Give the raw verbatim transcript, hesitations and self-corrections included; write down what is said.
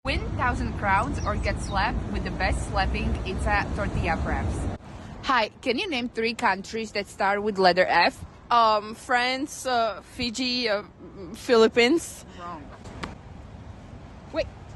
Win one thousand crowns or get slapped with the best slapping pizza tortilla wraps. Hi, can you name three countries that start with letter F? Um, France, uh, Fiji, uh, Philippines. Wrong. Wait.